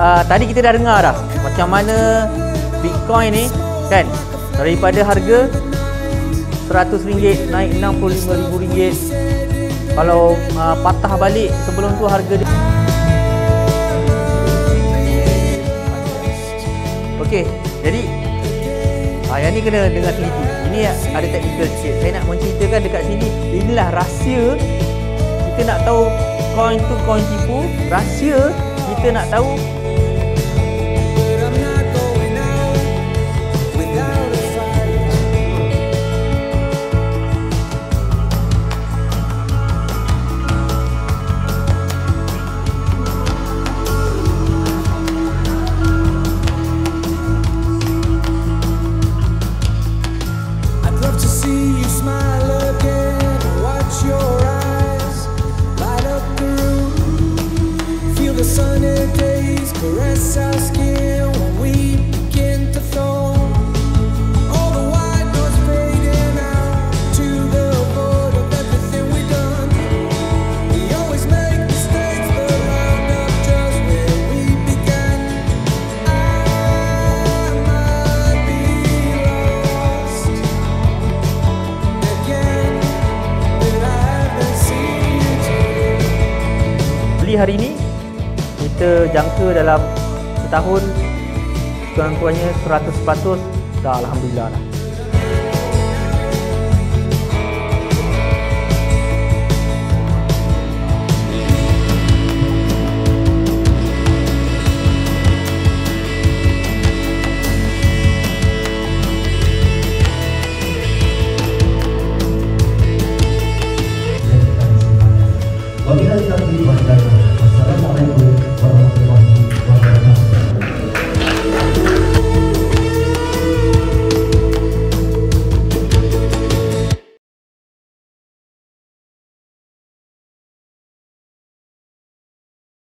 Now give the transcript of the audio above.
tadi kita dah dengar dah macam mana Bitcoin ni kan, daripada harga RM100 naik RM65,000. Kalau patah balik sebelum tu harga dia. Okey, jadi yang ni kena dengar teliti. Ini ada technical sikit. Saya nak menceritakan dekat sini, inilah rahsia kita nak tahu coin tu coin tipu. Rahsia kita nak tahu hari ni kita jangka dalam setahun kurang-kurangnya 100% dah, alhamdulillah lah. Apabila kita beli barang